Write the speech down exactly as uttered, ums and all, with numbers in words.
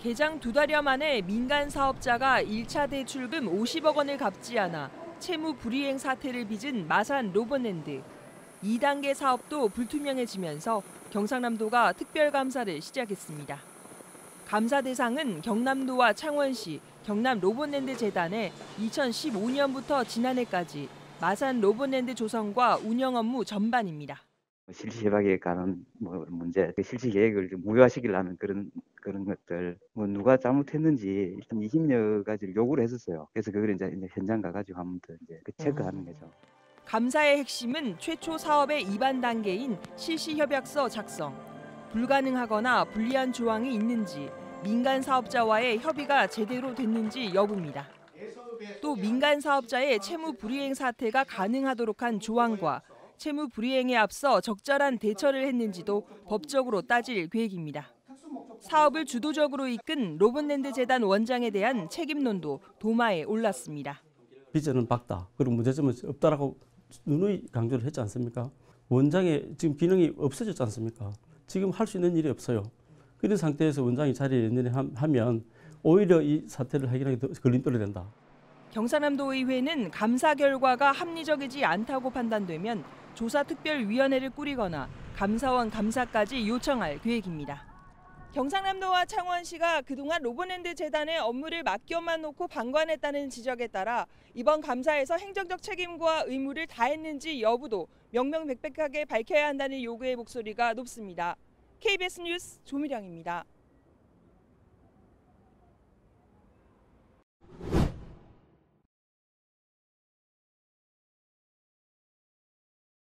개장 두 달여 만에 민간 사업자가 일 차 대출금 오십억 원을 갚지 않아 채무 불이행 사태를 빚은 마산 로봇랜드. 이 단계 사업도 불투명해지면서 경상남도가 특별감사를 시작했습니다. 감사 대상은 경남도와 창원시, 경남 로봇랜드 재단에 이천십오 년부터 지난해까지 마산 로봇랜드 조성과 운영 업무 전반입니다. 실시 협약에 관한 뭐 문제, 실시 계획을 좀 무효화시키려는 그런 그런 것들, 뭐 누가 잘못했는지 일단 이십여 가지를 요구를 했었어요. 그래서 그걸 이제 현장 가가지고 한 번 더 이제 체크하는 거죠. 감사의 핵심은 최초 사업의 이반 단계인 실시 협약서 작성. 불가능하거나 불리한 조항이 있는지, 민간 사업자와의 협의가 제대로 됐는지 여부입니다. 또 민간 사업자의 채무 불이행 사태가 가능하도록 한 조항과 채무 불이행에 앞서 적절한 대처를 했는지도 법적으로 따질 계획입니다. 사업을 주도적으로 이끈 로봇랜드 재단 원장에 대한 책임론도 도마에 올랐습니다. 비전은 밝다. 그리고 문제점은 없다라고 누누이 강조를 했지 않습니까? 원장의 지금 기능이 없어졌지 않습니까? 지금 할 수 있는 일이 없어요. 그런 상태에서 원장이 자리에 있느냐 하면 오히려 이 사태를 해결하기 더 걸림돌이 된다. 경상남도 의회는 감사 결과가 합리적이지 않다고 판단되면 조사특별위원회를 꾸리거나 감사원 감사까지 요청할 계획입니다. 경상남도와 창원시가 그동안 로봇랜드 재단의 업무를 맡겨만 놓고 방관했다는 지적에 따라 이번 감사에서 행정적 책임과 의무를 다했는지 여부도 명명백백하게 밝혀야 한다는 요구의 목소리가 높습니다. 케이비에스 뉴스 조미령입니다.